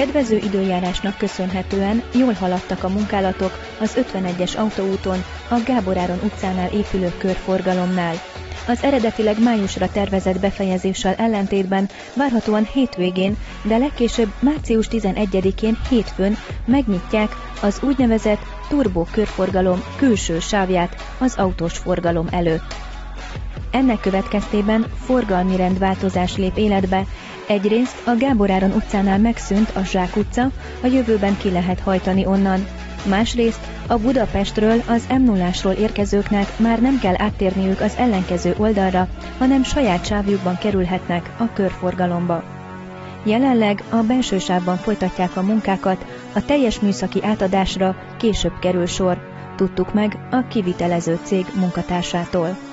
kedvező időjárásnak köszönhetően jól haladtak a munkálatok az 51-es autóúton, a Gábor Áron utcánál épülő körforgalomnál. Az eredetileg májusra tervezett befejezéssel ellentétben várhatóan hétvégén, de legkésőbb március 11-én hétfőn megnyitják az úgynevezett turbó körforgalom külső sávját az autós forgalom előtt. Ennek következtében forgalmi rendváltozás lép életbe. Egyrészt a Gábor Áron utcánál megszűnt a Zsák utca, a jövőben ki lehet hajtani onnan. Másrészt a Budapestről az M0-ásról érkezőknek már nem kell áttérniük az ellenkező oldalra, hanem saját sávjukban kerülhetnek a körforgalomba. Jelenleg a belső sávban folytatják a munkákat, a teljes műszaki átadásra később kerül sor, tudtuk meg a kivitelező cég munkatársától.